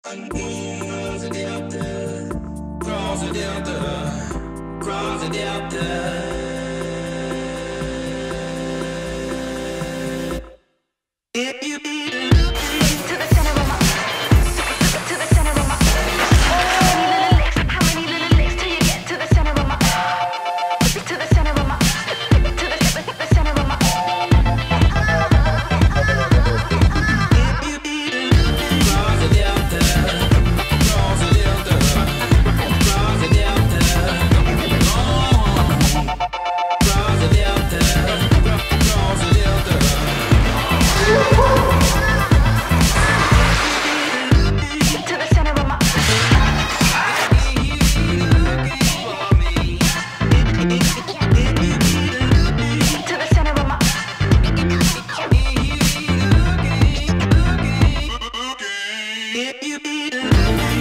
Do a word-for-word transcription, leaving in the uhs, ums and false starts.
Cross the delta, cross the delta, cross the delta. If you be to the center of my, to the center of my. How many little licks? How many little licks till you get to the center of my, to the center of my, to the, the center of my. If you be cross the delta, cross the delta, cross the delta, oh, cross the delta, cross the delta. To the center of my. To the center of my. If you